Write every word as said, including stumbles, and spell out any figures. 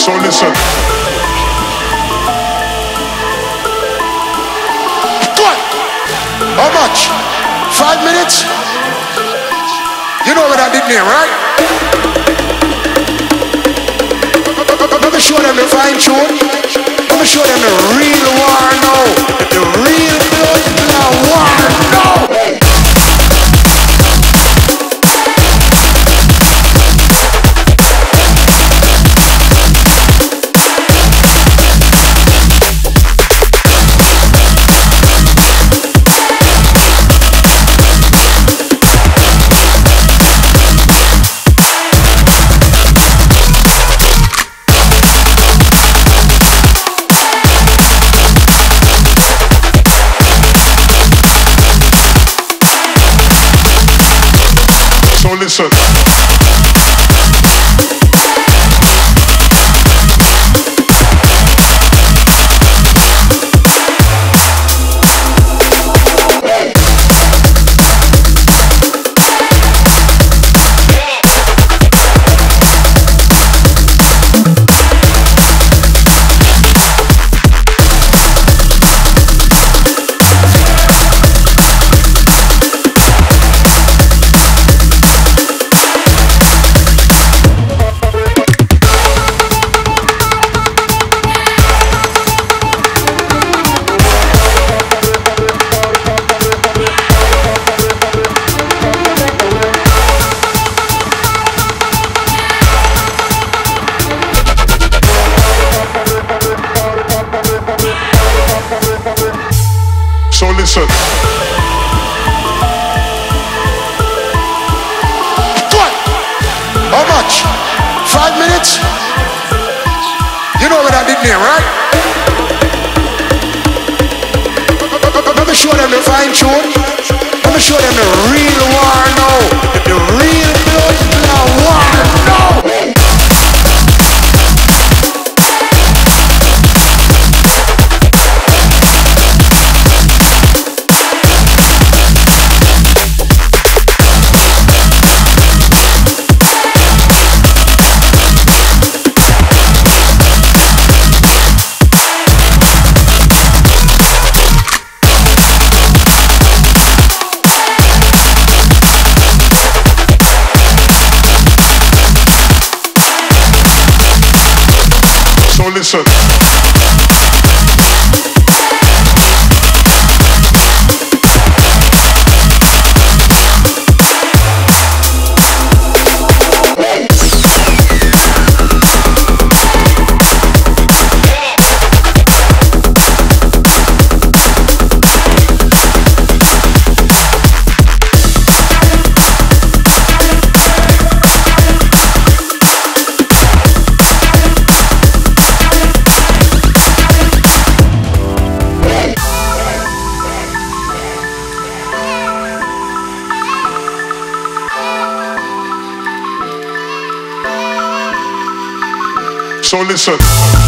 So listen. Good. How much? Five minutes? You know what I did there, right? Let me show them the fine tune. Let me show them the real war now. The real blood clot war now. Listen. So listen. Good. How much? Five minutes? You know what I did there, right? Let me show them the fine tune. Let me show them the real war now. The real blood clot war now. Listen. So listen.